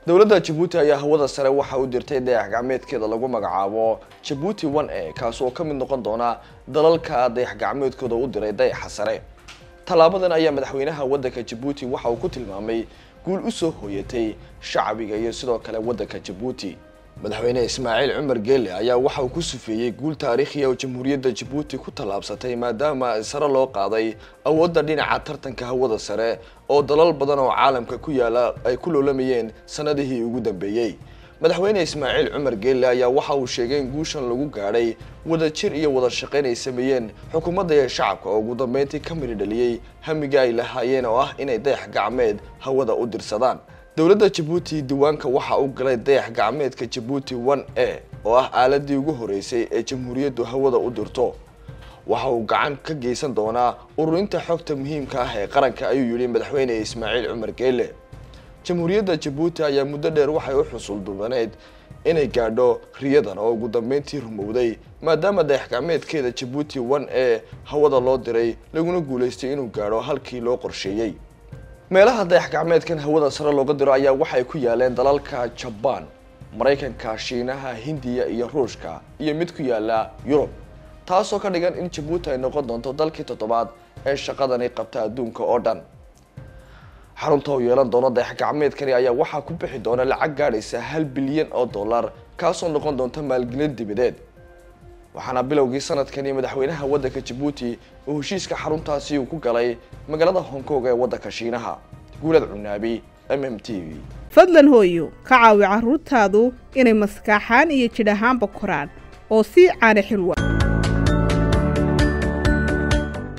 dowladda Djibouti ayaa hawada sare waxa uu dirtay dayax gacmeedkeeda lagu magacaabo Djibouti 1A kaas oo ka mid noqon doona dalalka dayax gacmeedkooda u diray dayaxa sare. Talaabadan ayaa madaxweynaha waddanka Djibouti waxa uu ku tilmaamay guul u soo hooyatay shacbiga iyo sidoo kale waddanka Djibouti. madaxweyne Ismaaciil Cumar Geelle ayaa waxa uu ku sufeeyay guul taariikhi ah oo jamhuuriyadda Djibouti ku talaabsatay maadaama sare loo qaaday awoodda dhinaca tartanka hawada sare oo dalal badan oo caalamka ku yaala ay ku loolamayeen sanadihii ugu dambeeyay. madaxweyne Ismaaciil Cumar Geelle ayaa waxa uu sheegay in guushan lagu gaadhay wadajir iyo wada shaqayn ay sameeyeen xukuumadda iyo shacabka oo ugu dambeyntii ka mid dhaliyay hamiga ay lahaayeen oo ah inay dayax gacmeed hawada u dirsadaan. dowladda Djibouti diiwaanka waxa uu galay dayax gacmeedka Djibouti 1A oo ah aaladii ugu horeysay ee jamhuuriyaddu hawada u dirto. waxa uu gacan ka geysan doonaa ururinta xogta muhiimka ah ee qaranka ayuu yiri madaxweyne Ismaaciil Cumar Geelle. jamhuuriyadda Djibouti ayaa muddo dheer waxay u xusul duubaneed inay gaadho riyadan oo ugu dambeyntii rumowday maadaama dayax gacmeedkeeda Djibouti 1A hawada loo diray laguna guuleystay inuu gaadho halkii loo qorsheeyay. meelaha dayax gacmeedkan hawada sare looga diro ayaa waxay ku yaaleen dalalka Japan, Mareykanka, Shiinaha, Hindiya iyo Ruushka iyo mid ku yaala Yurub. taasoo ka dhigan in Djibouti ay noqon doonto dalkii toddobaad ee shaqadani qabta adduunka oo dhan. xarunta oo yeelan doona dayax gacmeedkani ayaa waxaa ku bixi doona lacag gaadhaysa $1 bilyan kaasoo noqon doonta maalgelin dibadeed. waxaana bilowgii sanadkani madaxweynaha waddanka Djibouti uu heshiiska xaruntaasi uu ku galay magaalada Hong Kong ee waddanka Shiinaha. Guulad Cunaabi, MMTV. fadlan hooyo ka caawi carruurtaadu inay maskaxaan iyo jidh ahaanba koraan oo si caana xilwa